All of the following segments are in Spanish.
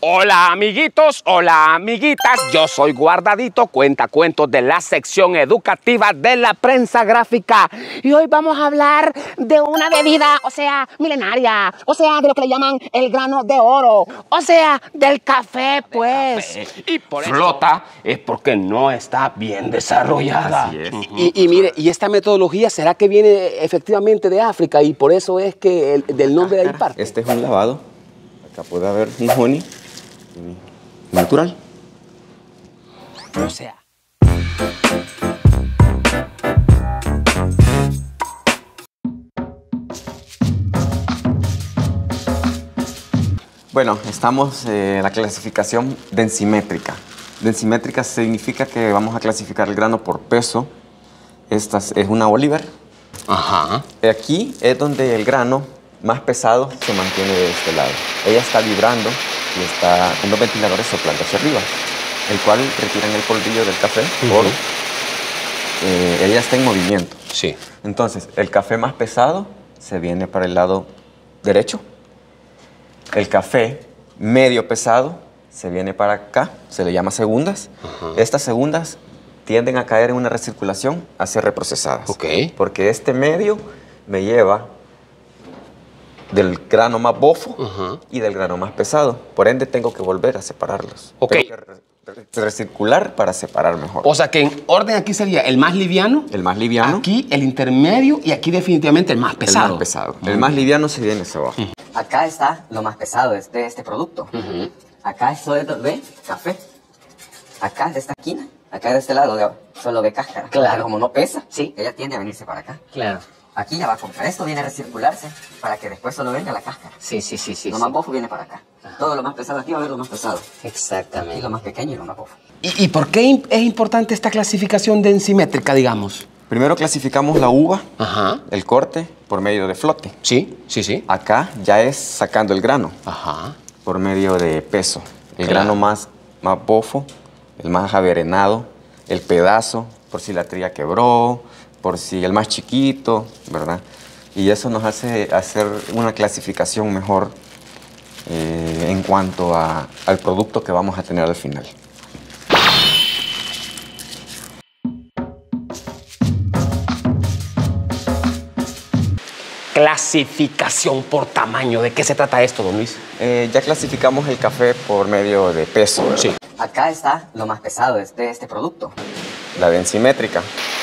Hola amiguitos, hola amiguitas, yo soy Guardadito, cuentacuentos de la sección educativa de la prensa gráfica. Y hoy vamos a hablar de una bebida, milenaria, de lo que le llaman el grano de oro, del café, pues. Y por flota es porque no está bien desarrollada. Así es. Y mire, ¿y esta metodología será que viene efectivamente de África y por eso es que del nombre de ahí parte? Este es un lavado. Acá puede haber un honey natural. O sea. Bueno, estamos en la clasificación densimétrica. Densimétrica significa que vamos a clasificar el grano por peso. Esta es una Oliver. Ajá. Aquí es donde el grano más pesado se mantiene de este lado. Ella está vibrando y está unos ventiladores soplando hacia arriba, el cual retiran el polvillo del café. Ella está en movimiento. Sí. Entonces, el café más pesado se viene para el lado derecho. El café medio pesado se viene para acá, se le llama segundas. Estas segundas tienden a caer en una recirculación a ser reprocesadas. Porque este medio me lleva del grano más bofo y del grano más pesado. Por ende, tengo que volver a separarlos. Tengo que recircular para separar mejor. O sea que en orden aquí sería el más liviano. El más liviano. Aquí el intermedio y aquí definitivamente el más pesado. El más pesado. El más liviano se viene hacia abajo. Acá está lo más pesado de este producto. Acá solo ve café. Acá de esta esquina, acá de este lado solo ve cáscara. Claro. Como no pesa, Sí. ella tiende a venirse para acá. Claro. Aquí ya va a comprar. Esto viene a recircularse para que después solo venga la cáscara. Sí. Lo más bofo viene para acá. Todo lo más pesado aquí va a ver lo más pesado. Exactamente. Y lo más pequeño y lo más bofo. ¿Y por qué es importante esta clasificación densimétrica, digamos? Primero clasificamos la uva, Ajá. el corte, por medio de flote. Sí. Acá ya es sacando el grano. Ajá. Por medio de peso. El Claro. grano más bofo, el más averenado, el pedazo, por si la tría quebró, por si el más chiquito, ¿verdad? Y eso nos hace hacer una clasificación mejor en cuanto al producto que vamos a tener al final. Clasificación por tamaño. ¿De qué se trata esto, don Luis? Ya clasificamos el café por medio de peso. Sí. Acá está lo más pesado de este producto. La densimétrica.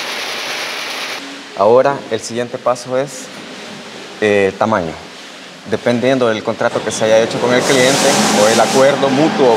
Ahora el siguiente paso es tamaño. Dependiendo del contrato que se haya hecho con el cliente o el acuerdo mutuo.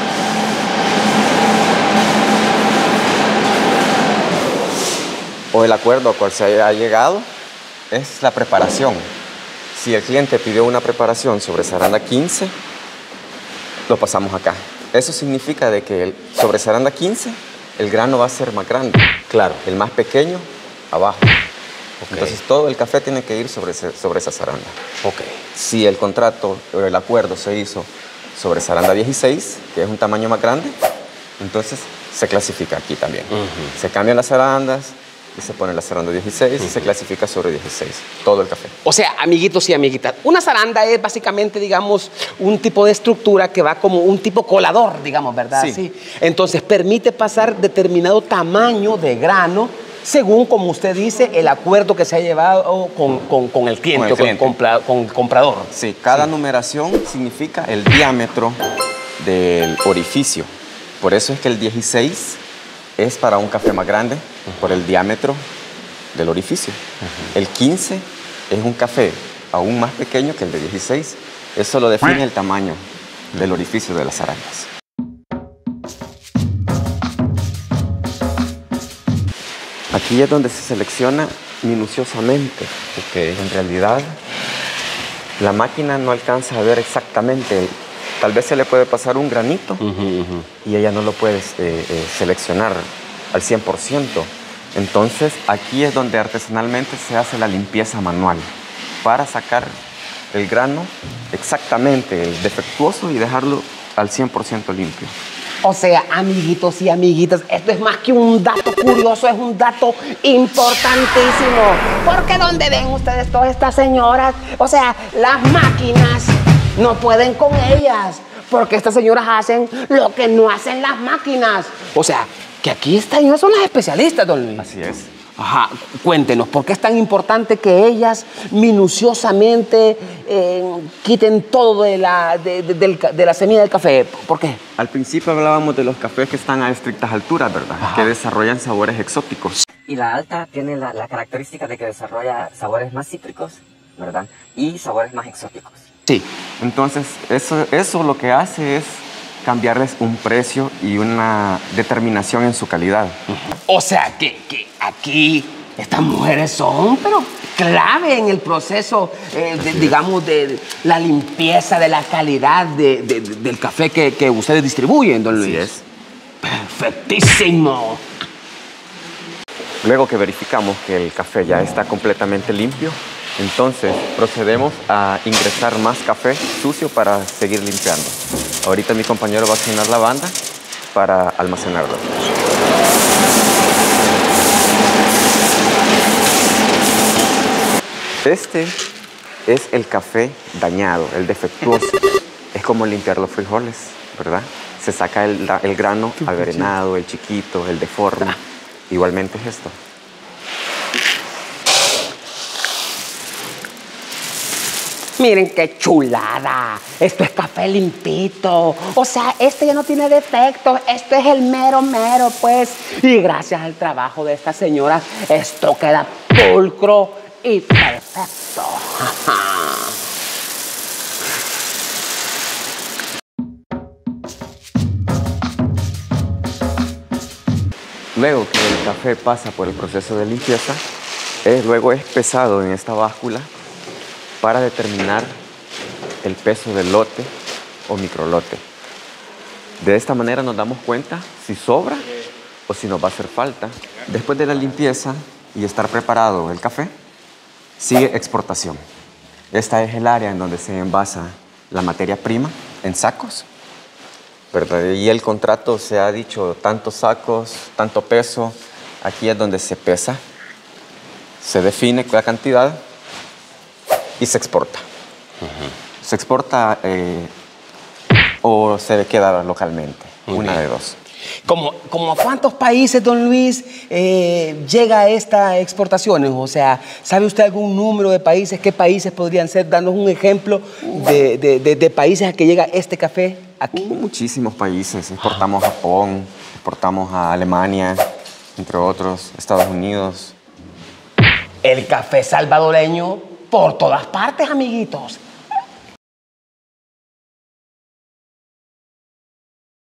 O el acuerdo al cual se haya llegado es la preparación. Si el cliente pidió una preparación sobre zaranda 15, lo pasamos acá. Eso significa de que sobre zaranda 15 el grano va a ser más grande. Claro. El más pequeño, abajo. Entonces todo el café tiene que ir sobre esa zaranda. Si el contrato o el acuerdo se hizo sobre zaranda 16, que es un tamaño más grande, entonces se clasifica aquí también. Se cambian las zarandas y se pone la zaranda 16 y se clasifica sobre 16, todo el café. O sea, amiguitos y amiguitas, una zaranda es básicamente, digamos, un tipo de estructura que va como un tipo colador, digamos, ¿verdad? Sí. Entonces, permite pasar determinado tamaño de grano según, como usted dice, el acuerdo que se ha llevado con el cliente, con el comprador. Sí, cada numeración significa el diámetro del orificio. Por eso es que el 16 es para un café más grande, por el diámetro del orificio. El 15 es un café aún más pequeño que el de 16. Eso lo define el tamaño del orificio de las zarandas. Aquí es donde se selecciona minuciosamente. En realidad, la máquina no alcanza a ver exactamente. Tal vez se le puede pasar un granito y ella no lo puede seleccionar al 100%. Entonces, aquí es donde artesanalmente se hace la limpieza manual para sacar el grano exactamente, el defectuoso, y dejarlo al 100% limpio. O sea, amiguitos y amiguitas, esto es más que un dato curioso, es un dato importantísimo. Porque donde ven ustedes todas estas señoras, o sea, las máquinas no pueden con ellas. porque estas señoras hacen lo que no hacen las máquinas. O sea, que aquí estas señoras son las especialistas, don Luis. Así es. Ajá, cuéntenos, ¿por qué es tan importante que ellas minuciosamente quiten todo de la semilla del café? ¿Por qué? Al principio hablábamos de los cafés que están a estrictas alturas, ¿verdad? Ajá. Que desarrollan sabores exóticos. Y la alta tiene la característica de que desarrolla sabores más cítricos, ¿verdad? Y sabores más exóticos. Sí. Entonces, eso lo que hace es cambiarles un precio y una determinación en su calidad. O sea, que aquí estas mujeres son, pero clave en el proceso, digamos, de la limpieza, de la calidad del café que ustedes distribuyen, don Luis. Así es. Perfectísimo. Luego que verificamos que el café ya está completamente limpio, entonces procedemos a ingresar más café sucio para seguir limpiando. Ahorita mi compañero va a accionar la banda para almacenarlo. Este es el café dañado, el defectuoso. Es como limpiar los frijoles, ¿verdad? Se saca el grano agrenado, el chiquito, el deforme. Igualmente es esto. Miren qué chulada. Esto es café limpito. O sea, este ya no tiene defectos. Esto es el mero, pues. Y gracias al trabajo de esta señora, esto queda pulcro y perfecto. Luego que el café pasa por el proceso de limpieza, luego es pesado en esta báscula para determinar el peso del lote o microlote. De esta manera nos damos cuenta si sobra o si nos va a hacer falta. Después de la limpieza y estar preparado el café, sigue exportación. Esta es el área en donde se envasa la materia prima en sacos, ¿verdad? Y el contrato se ha dicho tantos sacos, tanto peso. Aquí es donde se pesa, se define la cantidad y se exporta. Se exporta o se queda localmente, una de dos. ¿Como a cuántos países, don Luis, llega esta exportaciones? O sea, ¿sabe usted algún número de países? ¿Qué países podrían ser? Danos un ejemplo de países a que llega este café aquí. Muchísimos países. Exportamos a Japón, exportamos a Alemania, entre otros, Estados Unidos. El café salvadoreño por todas partes, amiguitos.